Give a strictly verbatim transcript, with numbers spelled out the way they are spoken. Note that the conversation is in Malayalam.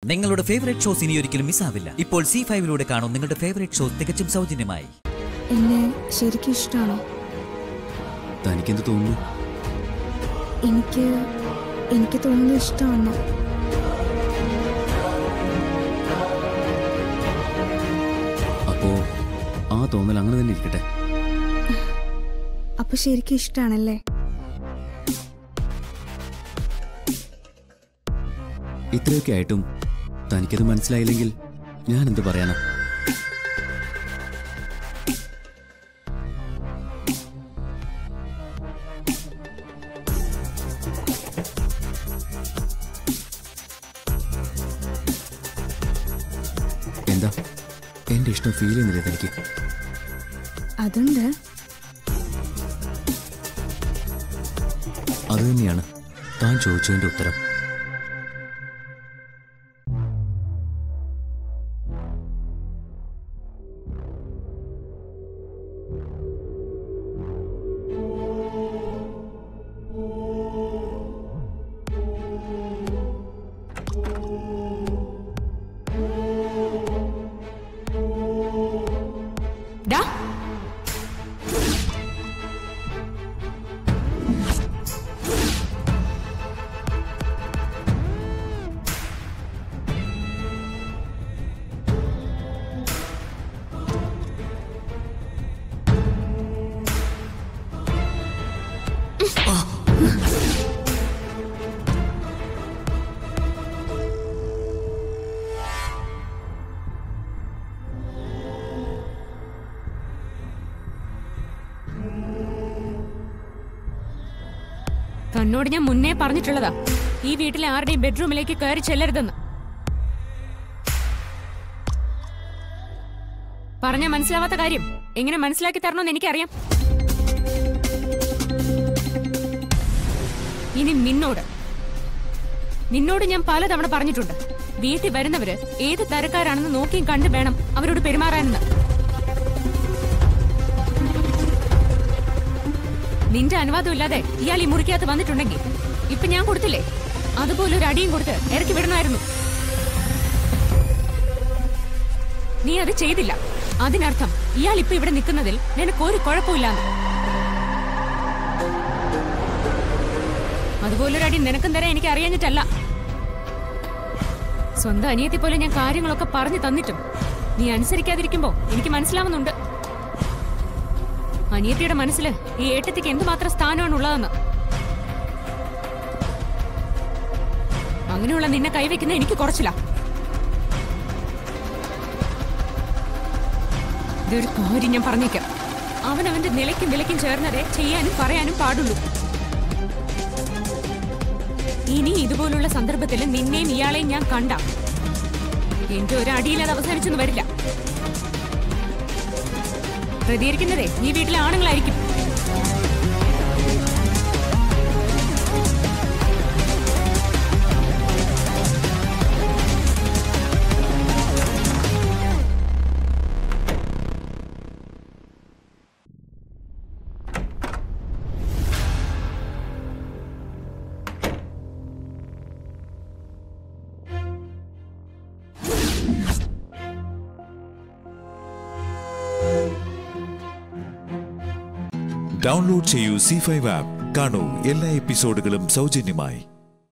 നിങ്ങളുടെ ഫേവറേറ്റ് ഷോസ് ഇനി ഒരിക്കലും മിസ്സാവില്ല. ഇപ്പോൾ സി ഫൈവിലൂടെ കാണും നിങ്ങളുടെ ഫേവറേറ്റ് ഷോസ് തികച്ചും സൗജന്യമായി. എന്നെ ശരിക്കും ഇഷ്ടമാണോ? തനിക്കെന്ത് തോന്നുന്നു? എനിക്ക് എനിക്ക് തോന്നുന്നു ഇഷ്ടമാണോ? അപ്പോ ആ തോന്നൽ അങ്ങനെ തന്നെ ഇരിക്കട്ടെ. അപ്പൊ ശരിക്കും ഇഷ്ടമാണല്ലേ? ഇത്രയൊക്കെ ആയിട്ടും തനിക്കത് മനസ്സിലായില്ലെങ്കിൽ ഞാൻ എന്ത് പറയാനാ? എന്താ എന്റെ ഇഷ്ടം ഫീൽ ചെയ്യുന്നില്ലേ തനിക്ക്? അതുണ്ട്. അത് തന്നെയാണ് താൻ ചോദിച്ചതിന്റെ ഉത്തരം. തന്നോട് ഞാൻ മുന്നേ പറഞ്ഞിട്ടുള്ളതാ ഈ വീട്ടിലെ ആരുടെയും ബെഡ്റൂമിലേക്ക് കയറി ചെല്ലരുതെന്ന്. പറഞ്ഞ മനസ്സിലാവാത്ത കാര്യം എങ്ങനെ മനസ്സിലാക്കി തരണമെന്ന് എനിക്കറിയാം. ഇനി നിന്നോട് നിന്നോട് ഞാൻ പലതവണ പറഞ്ഞിട്ടുണ്ട്, വീട്ടിൽ വരുന്നവര് ഏത് തരക്കാരാണെന്ന് നോക്കിയും കണ്ടു വേണം അവരോട് പെരുമാറാനെന്ന്. നിന്റെ അനുവാദം ഇല്ലാതെ ഇയാൾ ഈ മുറിക്കകത്ത് വന്നിട്ടുണ്ടെങ്കിൽ ഇപ്പൊ ഞാൻ കൊടുത്തില്ലേ, അതുപോലെ ഒരു അടിയും കൊടുത്ത് ഇറക്കി വിടണമായിരുന്നു. നീ അത് ചെയ്തില്ല. അതിനർത്ഥം ഇയാൾ ഇപ്പൊ ഇവിടെ നിൽക്കുന്നതിൽ നിനക്ക് ഒരു കുഴപ്പമില്ലാന്ന്. അതുപോലൊരു അടി നിനക്കും തരാൻ എനിക്ക് അറിയാഞ്ഞിട്ടല്ല. സ്വന്തം അനിയത്തി പോലെ ഞാൻ കാര്യങ്ങളൊക്കെ പറഞ്ഞു തന്നിട്ടും നീ അനുസരിക്കാതിരിക്കുമ്പോ എനിക്ക് മനസ്സിലാവുന്നുണ്ട് അനിയത്തിയുടെ മനസ്സില് ഈ ഏട്ടത്തിക്ക് എന്തുമാത്രം സ്ഥാനമാണ് ഉള്ളതെന്ന്. അങ്ങനെയുള്ള നിന്നെ കൈവയ്ക്കുന്ന എനിക്ക് കുറച്ചില്ല. ഇതൊരു കാര്യം ഞാൻ പറഞ്ഞേക്കാം, അവനവന്റെ നിലയ്ക്കും വിലയ്ക്കും ചേർന്നതേ ചെയ്യാനും പറയാനും പാടുള്ളൂ. ഇനി ഇതുപോലുള്ള സന്ദർഭത്തിൽ നിന്നെയും ഇയാളെയും ഞാൻ കണ്ട എന്റെ ഒരു അടിയിൽ അത് അവസാനിച്ചൊന്നും വരില്ല. പ്രതികരിക്കുന്നതേ ഈ വീട്ടിലെ ആണുങ്ങളായിരിക്കും. ഡൗൺലോഡ് ചെയ്യൂ സി ഫൈവ് ആപ്പ്. കാണൂ എല്ലാ എപ്പിസോഡുകളും സൗജന്യമായി.